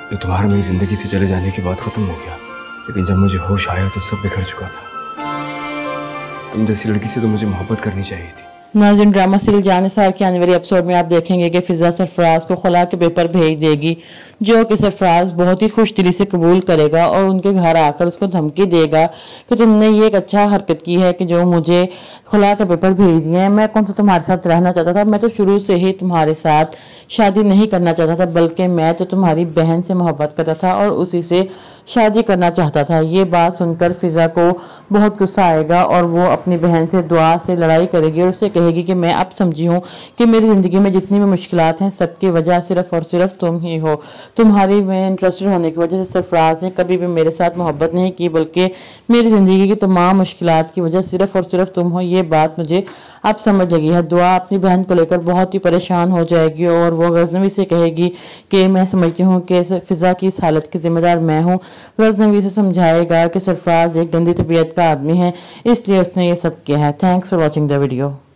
जो तुम्हारा मेरी ज़िंदगी से चले जाने के बाद ख़त्म हो गया, लेकिन जब मुझे होश आया तो सब बिखर चुका था। तुम जैसी लड़की से तो मुझे मोहब्बत करनी चाहिए थी। नाज़रीन, ड्रामा सीरियल जानिसार के आने वाले एपिसोड में आप देखेंगे कि फिजा सरफराज को खला के पेपर भेज देगी, जो कि सरफराज बहुत ही खुश दिली से कबूल करेगा और उनके घर आकर उसको धमकी देगा कि तुमने ये एक अच्छा हरकत की है कि जो मुझे खला के पेपर भेज दिए हैं। मैं कौन सा तुम्हारे साथ रहना चाहता था, मैं तो शुरू से ही तुम्हारे साथ शादी नहीं करना चाहता था, बल्कि मैं तो तुम्हारी बहन से मोहब्बत करता था और उसी से शादी करना चाहता था। ये बात सुनकर फिजा को बहुत गुस्सा आएगा और वो अपनी बहन से दुआ से लड़ाई करेगी और उससे कहेगी कि मैं अब समझी हूँ कि मेरी ज़िंदगी में जितनी भी मुश्किलात हैं सबकी वजह सिर्फ और सिर्फ तुम ही हो। तुम्हारी में इंटरेस्टेड होने की वजह से सरफराज ने कभी भी मेरे साथ मोहब्बत नहीं की, बल्कि मेरी ज़िंदगी की तमाम मुश्किलात की वजह सिर्फ और सिर्फ तुम हो। ये बात मुझे अब समझ लगी है। दुआ अपनी बहन को लेकर बहुत ही परेशान हो जाएगी और वो गजनवी से कहेगी कि मैं समझती हूँ कि फिजा की इस हालत की जिम्मेदार मैं हूँ। गजनवी से समझाएगा कि सरफराज एक गंदी तबीयत का आदमी है, इसलिए उसने ये सब किया है। Thanks for watching the video.